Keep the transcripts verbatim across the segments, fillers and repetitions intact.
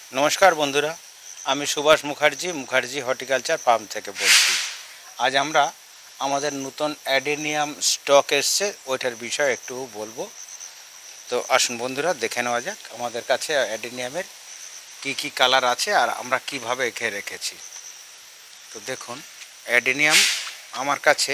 नमस्कार बंधुरा आमी सुभाष मुखार्जी मुखार्जी हर्टिकालचार फार्म থেকে বলছি। আজ আমরা আমাদের নতুন অ্যাডেনিয়াম স্টক এসছে ওইটার বিষয়ে একটু বলবো। তো আসুন বন্ধুরা দেখে নেওয়া যাক আমাদের কাছে অ্যাডেনিয়ামের কি কি কালার আছে আর আমরা কিভাবে একে রেখেছি। তো দেখুন অ্যাডেনিয়াম আমার কাছে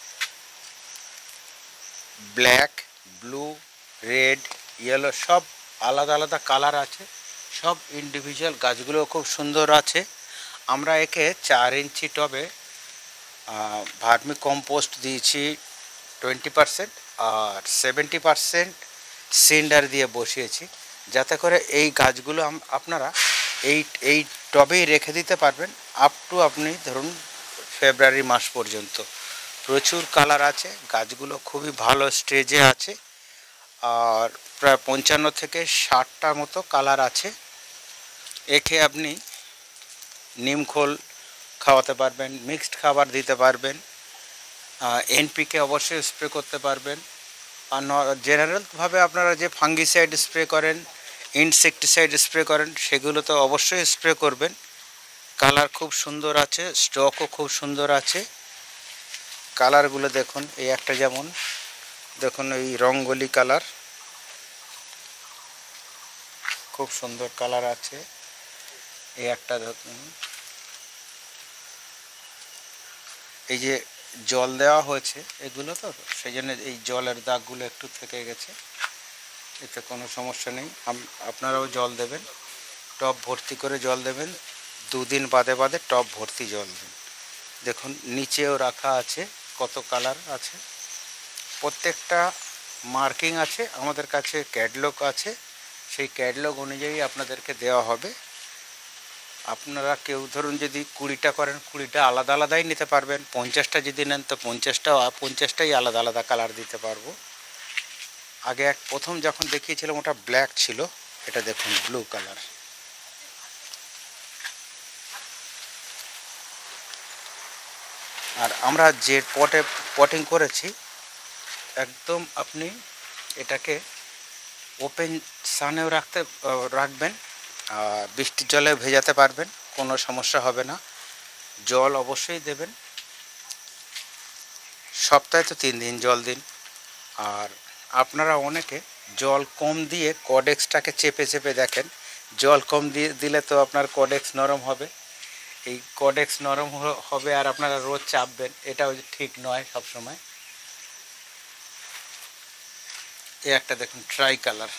ব্ল্যাক, ব্লু, রেড, ইয়েলো সব আলাদা আলাদা কালার আছে। সব ইন্ডিভিজুয়াল গাছগুলো খুব সুন্দর আছে। আমরা একে চার ইঞ্চি টবে ভার্মি কম্পোস্ট দিয়েছি টোয়েন্টি পারসেন্ট আর সেভেন্টি পারসেন্ট সিন্ডার দিয়ে বসিয়েছি, যাতে করে এই গাছগুলো আপনারা এই এই টবেই রেখে দিতে পারবেন আপ টু আপনি ধরুন ফেব্রুয়ারি মাস পর্যন্ত। প্রচুর কালার আছে, গাছগুলো খুবই ভালো স্টেজে আছে আর প্রায় পঞ্চান্ন থেকে ষাটটার মতো কালার আছে। একে আপনি নিমখোল খাওয়াতে পারবেন, মিক্সড খাবার দিতে পারবেন, এনপিকে অবশ্যই স্প্রে করতে পারবেন। আর জেনারেলভাবে আপনারা যে ফাঙ্গিসাইড স্প্রে করেন, ইনসেকটিসাইড স্প্রে করেন সেগুলো তো অবশ্যই স্প্রে করবেন। কালার খুব সুন্দর আছে, স্টকও খুব সুন্দর আছে। কালারগুলো দেখুন, এই একটা যেমন দেখুন এই রঙ্গোলি কালার, খুব সুন্দর কালার আছে। এই একটা দেখুন, এই যে জল দেওয়া হয়েছে এগুলো তো সেই জন্য এই জলের দাগগুলো একটু থেকে গেছে, এতে কোনো সমস্যা নেই। আপনারাও জল দেবেন, টব ভর্তি করে জল দেবেন, দুদিন বাদে বাদে টব ভর্তি জল দেন। দেখুন নিচেও রাখা আছে কত কালার আছে, প্রত্যেকটা মার্কিং আছে। আমাদের কাছে ক্যাটলগ আছে, সেই ক্যাটলগ অনুযায়ী আপনাদেরকে দেওয়া হবে। আপনারা কেউ ধরুন যদি কুড়িটা করেন কুড়িটা আলাদা আলাদাই নিতে পারবেন, পঞ্চাশটা যদি নেন তো পঞ্চাশটাও পঞ্চাশটাই আলাদা আলাদা কালার দিতে পারবো। আগে এক প্রথম যখন দেখিয়েছিলাম ওটা ব্ল্যাক ছিল, এটা দেখুন ব্লু কালার। আর আমরা যে পটে পটিং করেছি একদম আপনি এটাকে ওপেন সানেও রাখতে রাখবেন, বৃষ্টির জলে ভেজাতে পারবেন, কোনো সমস্যা হবে না। জল অবশ্যই দেবেন, সপ্তাহে তো তিন দিন জল দিন। আর আপনারা অনেকে জল কম দিয়ে কডেক্সটাকে চেপে চেপে দেখেন, জল কম দিয়ে দিলে তো আপনার কডেক্স নরম হবে, এই কডেক্স নরম হবে আর আপনারা রোজ চাপবেন, এটাও ঠিক নয় সবসময়। এই একটা দেখুন ট্রাই কালার,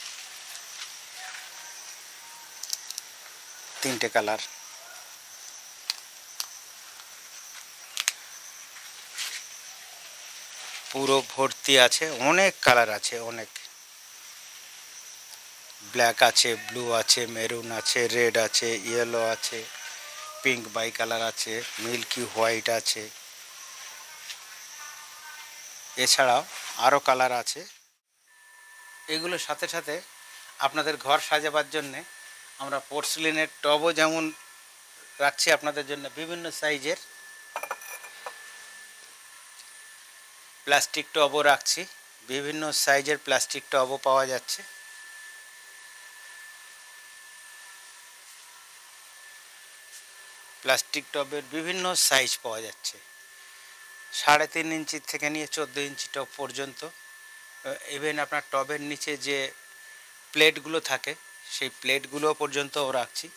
তিনটে কালার। পুরো ভর্তি আছে, অনেক কালার আছে, অনেক ব্ল্যাক আছে, ব্লু আছে, মেরুন আছে, রেড আছে, ইয়েলো আছে, পিঙ্ক বাই কালার আছে, মিল্কি হোয়াইট আছে, এছাড়াও আরও কালার আছে। এগুলোর সাথে সাথে আপনাদের ঘর সাজাবার জন্যে আমরা পোর্সেলিনের টবও যেমন রাখছি আপনাদের জন্য, বিভিন্ন সাইজের প্লাস্টিক টবও রাখছি, বিভিন্ন সাইজের প্লাস্টিক টবও পাওয়া যাচ্ছে। প্লাস্টিক টবের বিভিন্ন সাইজ পাওয়া যাচ্ছে, সাড়ে তিন ইঞ্চি থেকে নিয়ে চোদ্দো ইঞ্চি টব পর্যন্ত। ইভেন আপনার টবের নিচে যে প্লেটগুলো থাকে সেই প্লেটগুলো পর্যন্তও রাখছি।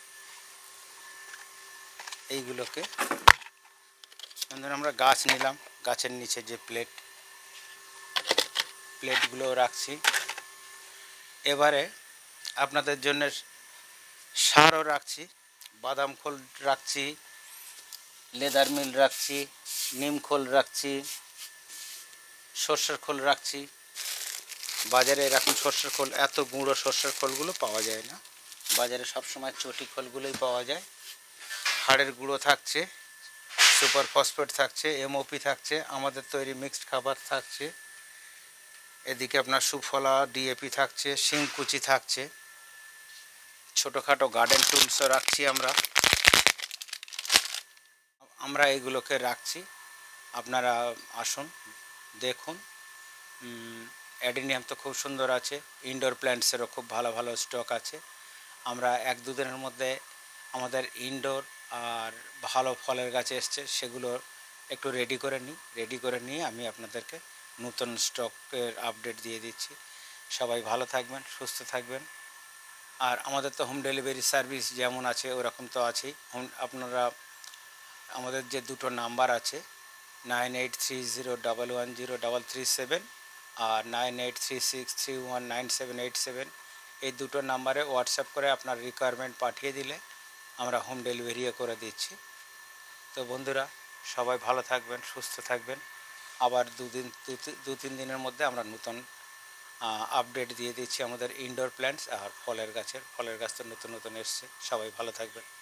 এইগুলোকে ধরুন আমরা গাছ নিলাম, গাছের নিচে যে প্লেট প্লেটগুলো রাখছি। এবারে আপনাদের জন্য সারও রাখছি, বাদাম খোল রাখছি, লেদার মিল রাখছি, নিম খোল রাখছি, সর্ষের খোল রাখছি। বাজারে এরকম সর্ষের খোল, এত গুঁড়ো সর্ষের খোলগুলো পাওয়া যায় না, বাজারে সবসময় চটি খোলগুলোই পাওয়া যায়। হাড়ের গুঁড়ো থাকছে, সুপার ফসফেট থাকছে, এমওপি থাকছে, আমাদের তৈরি মিক্সড খাবার থাকছে। এদিকে আপনার সুফলা ডিএপি থাকছে, শিংকুচি থাকছে, ছোটোখাটো গার্ডেন টুলসও রাখছি আমরা আমরা এগুলোকে রাখছি। আপনারা আসুন দেখুন। অ্যাডেনিয়াম তো খুব সুন্দর আছে, ইনডোর প্ল্যান্টসেরও খুব ভালো ভালো স্টক আছে। আমরা এক দু দিনের মধ্যে আমাদের ইনডোর আর ভালো ফলের গাছ এসছে সেগুলো একটু রেডি করে নিই, রেডি করে নিয়ে আমি আপনাদেরকে নতুন স্টকের আপডেট দিয়ে দিচ্ছি। সবাই ভালো থাকবেন, সুস্থ থাকবেন। আর আমাদের তো হোম ডেলিভারি সার্ভিস যেমন আছে ওরকম তো আছেই। হোম আপনারা আমাদের যে দুটো নাম্বার আছে nine eight three zero double one zero double three seven আর nine eight three six three one nine seven eight seven, এই দুটো নাম্বারে হোয়াটসঅ্যাপ করে আপনার রিকোয়ারমেন্ট পাঠিয়ে দিলে আমরা হোম ডেলিভারিও করে দিচ্ছি। তো বন্ধুরা, সবাই ভালো থাকবেন, সুস্থ থাকবেন। আবার দুদিন দু তিন দিনের মধ্যে আমরা নতুন আপডেট দিয়ে দিচ্ছি আমাদের ইনডোর প্ল্যান্টস আর ফলের গাছের। ফলের গাছ তো নতুন নতুন এসছে। সবাই ভালো থাকবেন।